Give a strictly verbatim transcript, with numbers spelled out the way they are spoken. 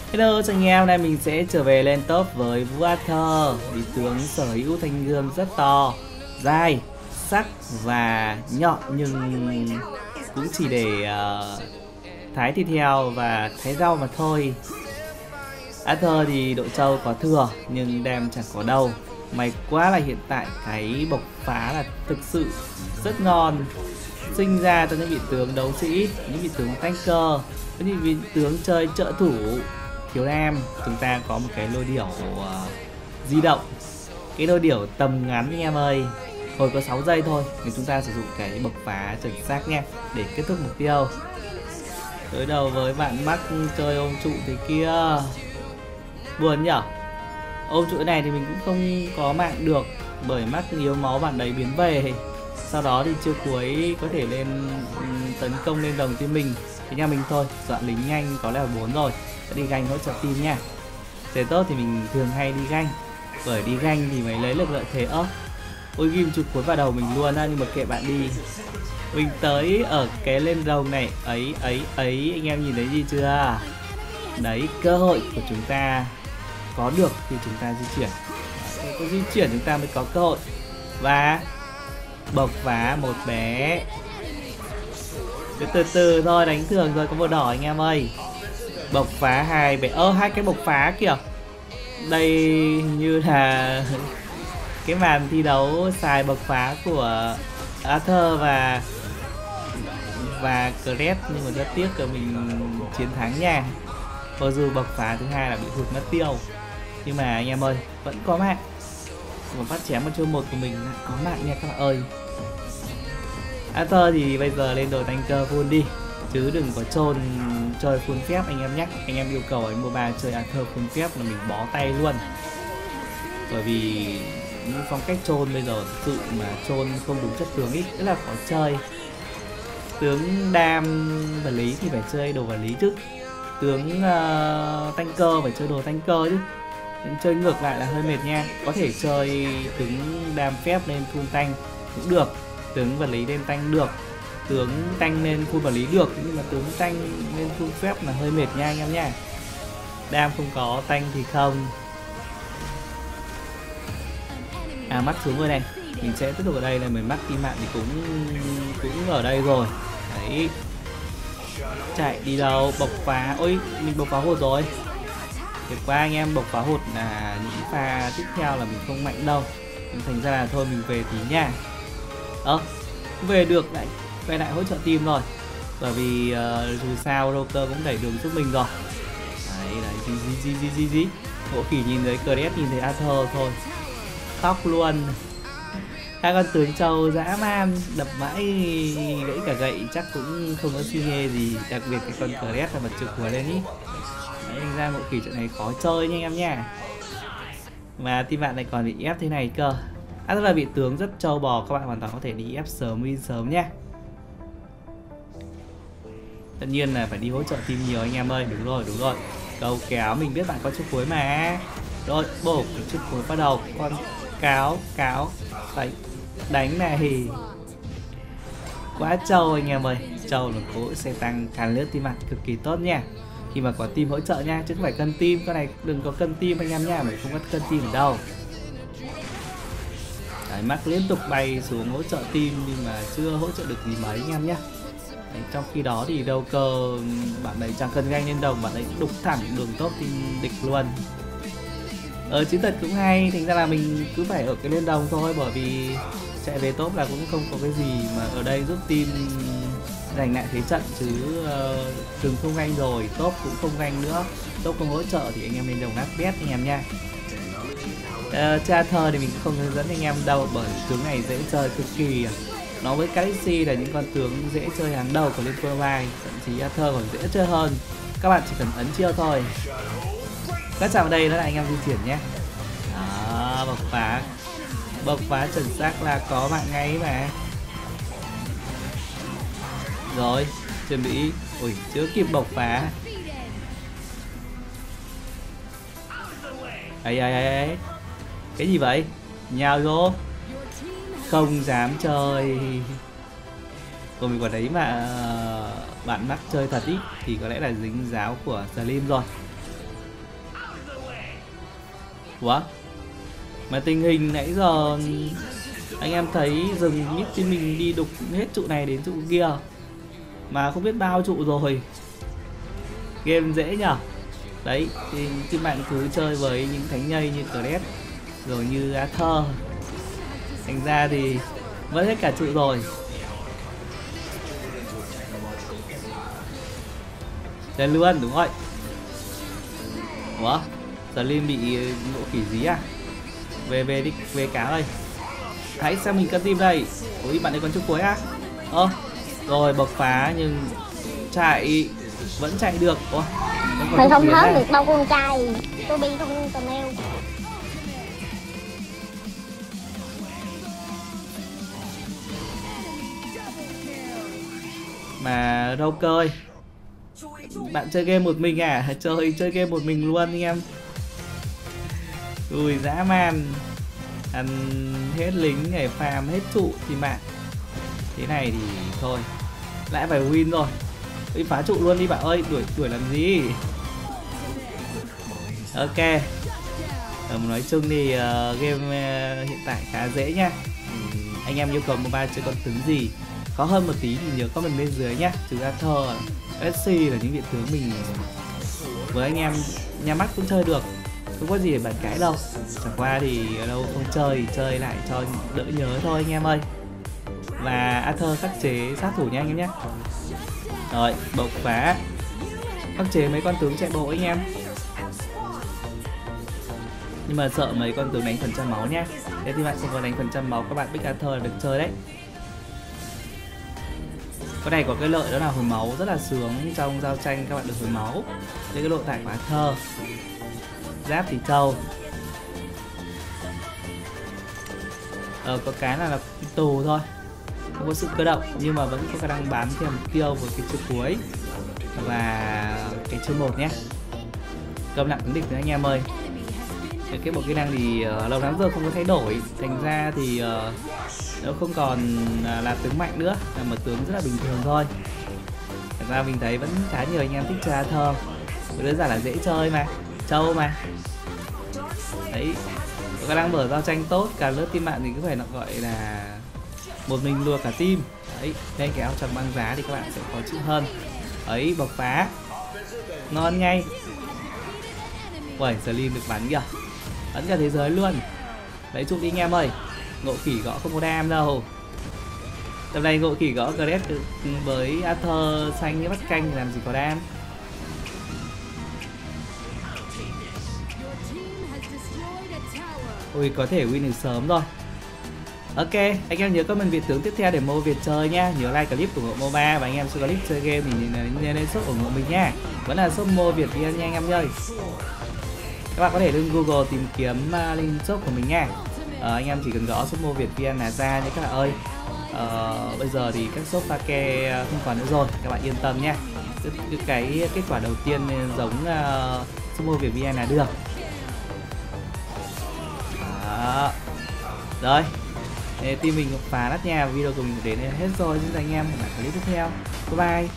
Hello cho anh em, hôm nay mình sẽ trở về lên top với Vũ Arthur. Vị tướng sở hữu thanh gươm rất to, dai, sắc và nhọn, nhưng cũng chỉ để uh, thái thịt heo và thái rau mà thôi. Arthur thì độ trâu có thừa nhưng đem chẳng có đâu. May quá là hiện tại cái bộc phá là thực sự rất ngon, sinh ra cho những vị tướng đấu sĩ, những vị tướng tanker, những vị tướng chơi trợ thủ thiếu nam. Chúng ta có một cái lôi điểu uh, di động, cái lôi điểu tầm ngắn anh em ơi, hồi có sáu giây thôi, thì chúng ta sử dụng cái bộc phá chuẩn xác nha để kết thúc mục tiêu. Đối đầu với bạn mắc chơi ôm trụ thế kia, buồn nhở. Ôm trụ này thì mình cũng không có mạng được bởi mắc yếu máu bạn đấy biến về. Sau đó thì chiêu cuối có thể lên tấn công lên đồng team mình, thì nhà mình thôi dọn lính nhanh có level bốn rồi, sẽ đi ganh hỗ trợ team nha. Thế tốt thì mình thường hay đi ganh, bởi đi ganh thì mới lấy được lợi thế. ớt. Ôi ghim chụp cuối vào đầu mình luôn á, nhưng mà kệ bạn đi. Mình tới ở cái lên đồng này ấy ấy ấy, anh em nhìn thấy gì chưa? Đấy, cơ hội của chúng ta có được thì chúng ta di chuyển, có di chuyển chúng ta mới có cơ hội. Và bộc phá một bé, cứ từ từ thôi, đánh thường rồi, có màu đỏ anh em ơi. Bộc phá hai bé, ơ hai cái bộc phá kìa. Đây như là cái màn thi đấu xài bộc phá của Arthur và và Cret, nhưng mà rất tiếc là mình chiến thắng nha. Mặc dù bộc phá thứ hai là bị hụt mất tiêu, nhưng mà anh em ơi vẫn có mạng. Một phát chém một chiêu một của mình có mạng nha các bạn ơi. Arthur thì bây giờ lên đồ tanker full đi, chứ đừng có trôn chơi full phép anh em nhé. Anh em yêu cầu ở mô ba chơi Arthur full phép là mình bó tay luôn, bởi vì những phong cách trôn bây giờ thực sự mà trôn không đúng chất tướng ít rất là khó chơi. Tướng đam vật lý thì phải chơi đồ vật lý chứ, tướng uh, tanker phải chơi đồ tanker chứ. Chơi ngược lại là hơi mệt nha. Có thể chơi tướng đam phép lên full tank cũng được, tướng vật lý lên tank được, tướng tank lên full vật lý được, nhưng mà tướng tank lên full phép là hơi mệt nha anh em nha. Đam không có, tank thì không. À mắc xuống rồi này, mình sẽ tiếp tục ở đây là mình mắc team mạng thì cũng cũng ở đây rồi. Đấy, chạy đi đâu, bộc phá, ôi mình bộc phá hột rồi. Tuyệt quá anh em, bộc phá hột là những pha tiếp theo là mình không mạnh đâu, nên thành ra là thôi mình về tí nha. Ơ, à, về được lại quay lại hỗ trợ team rồi, bởi vì uh, dù sao Roker cũng đẩy đường giúp mình rồi. Đấy, đấy, gì gì gì gì gì Bộ khỉ nhìn thấy Cret, nhìn thấy Arthur thôi khóc luôn. Các con tướng trâu dã man, đập mãi gãy cả gậy chắc cũng không có suy nghe gì, đặc biệt cái con Cret là mặt trực vừa lên ý. Đấy, anh ra bộ khỉ trận này khó chơi nha anh em nha. Mà team bạn này còn bị ép thế này cơ. À, tức là bị tướng rất trâu bò, các bạn hoàn toàn có thể đi ép sớm, win sớm nhá. Tất nhiên là phải đi hỗ trợ team nhiều anh em ơi. Đúng rồi, đúng rồi. Cầu kéo, mình biết bạn có chút cuối mà. Rồi, bổ chút cuối bắt đầu. Con cáo, cáo đánh, đánh này. Quá trâu anh em ơi. Trâu là cố sẽ tăng càn lướt team bạn cực kỳ tốt nha, khi mà có team hỗ trợ nha, chứ không phải cân team. Con này đừng có cân team anh em nha, mình không có cân team ở đâu. Đấy, mắc liên tục bay xuống hỗ trợ team nhưng mà chưa hỗ trợ được gì mấy anh em nhé. Đấy, trong khi đó thì đâu cơ bạn ấy chẳng cần ganh lên đồng, bạn ấy đục thẳng đường top team địch luôn. Ở chiến thuật cũng hay, thành ra là mình cứ phải ở cái lên đồng thôi, bởi vì chạy về top là cũng không có cái gì mà ở đây giúp team giành lại thế trận, chứ uh, từng không ganh rồi, top cũng không ganh nữa, top không hỗ trợ thì anh em lên đồng nát bét anh em nha. Uh, Charter thì mình không hướng dẫn anh em đâu, bởi tướng này dễ chơi cực kỳ. Nó với Galaxy là những con tướng dễ chơi hàng đầu của Liên Quân Vai, thậm chí Arthur còn dễ chơi hơn. Các bạn chỉ cần ấn chiêu thôi. Các chạm ở đây đó là anh em di chuyển nhé. Đó, bộc phá, bộc phá chuẩn xác là có mạng ngay mà. Rồi, chuẩn bị. Ui, chưa kịp bộc phá. Ấy ấy ấy ấy. Cái gì vậy? Nhào vô. Không dám chơi. Còn mình còn đấy mà bạn mắc chơi thật ý, thì có lẽ là dính giáo của Slim rồi. Ủa? Mà tình hình nãy giờ anh em thấy dừng mít thì mình đi đục hết trụ này đến trụ kia mà không biết bao trụ rồi. Game dễ nhở. Đấy thì các bạn cứ chơi với những thánh nhây như Cret rồi như Arthur, thành ra thì mất hết cả trụ rồi. Chơi luôn, đúng rồi. Ủa? Giờ Linh bị ngộ khỉ dí à? Về về đi, về cá ơi. Hãy sang mình cân tim đây. Ôi bạn ấy còn chút cuối á. Ơ à? Rồi bộc phá nhưng chạy vẫn chạy được. Ủa? Mày không hết được đâu con trai. Tôi bị không tầm eo. Mà đâu cơi. Bạn chơi game một mình à? Chơi chơi game một mình luôn anh em. Ui dã man. Ăn hết lính để farm hết trụ thì bạn. Thế này thì thôi. Lại phải win rồi. Đi phá trụ luôn đi bạn ơi, đuổi đuổi làm gì. Ok. Ờ, nói chung thì uh, game uh, hiện tại khá dễ nhá. uhm, Anh em yêu cầu mobile chơi con tướng gì khó hơn một tí thì nhớ comment bên dưới nhá. Trừ Arthur, ét xê là những vị tướng mình với anh em nhà mắt cũng chơi được, không có gì để bàn cãi đâu. Chẳng qua thì ở đâu không chơi thì chơi lại cho đỡ nhớ thôi anh em ơi. Và Arthur khắc chế sát thủ nha anh em nhé. Rồi bộc phá khắc chế mấy con tướng chạy bộ anh em. Nhưng mà sợ mấy con tướng đánh phần trăm máu nhá. Thế thì bạn không có đánh phần trăm máu, các bạn pick Arthur là được chơi đấy. Cái này có cái lợi đó là hồi máu rất là sướng, trong giao tranh các bạn được hồi máu. Đây cái độ tải của Arthur. Giáp thì trâu. Ờ, có cái là, là tù thôi, không có sự cơ động nhưng mà vẫn có khả năng bám theo mục tiêu với cái chiêu cuối và cái chiêu một nhé. Cầm nặng ứng địch nữa anh em ơi. Cái bộ kỹ năng thì uh, lâu lắm giờ không có thay đổi, thành ra thì uh, nó không còn uh, là tướng mạnh nữa, là một tướng rất là bình thường thôi. Thành ra mình thấy vẫn khá nhiều anh em thích chơi Arthur. Đơn giản là dễ chơi mà, trâu mà. Đấy, có khả năng mở giao tranh tốt, cả lớp team bạn thì cứ phải gọi là một mình lùa cả team. Đấy, nên cái áo choàng băng giá thì các bạn sẽ khó chịu hơn. Ấy, bộc phá ngon ngay. Uầy, Slim được bắn kìa, bắn cả thế giới luôn. Lấy trụ đi anh em ơi. Ngộ khỉ gõ không có đam đâu. Tầm này ngộ khỉ gõ Gret với Arthur xanh như bắt canh thì làm gì có đam. Ui, có thể win được sớm rồi. Ok, anh em nhớ comment Việt tướng tiếp theo để mua Việt chơi nha. Nhớ like clip của Ngộ Moba và anh em xem clip chơi game thì nhớ lên shop ủng hộ mình nha. Vẫn là shop mua Việt nha anh em ơi. Các bạn có thể lên Google tìm kiếm uh, link shop của mình nha. Uh, anh em chỉ cần gõ shop mua Việt vê en là ra nha các bạn ơi. Uh, bây giờ thì các shop pha ke không còn nữa rồi, các bạn yên tâm nha. Cái, cái kết quả đầu tiên giống uh, shop mua Việt vê en là được. Đó. Rồi. Team mình phá nát nhà, video của mình đến hết rồi. Xin chào anh em, hẹn gặp lại clip tiếp theo. Bye bye.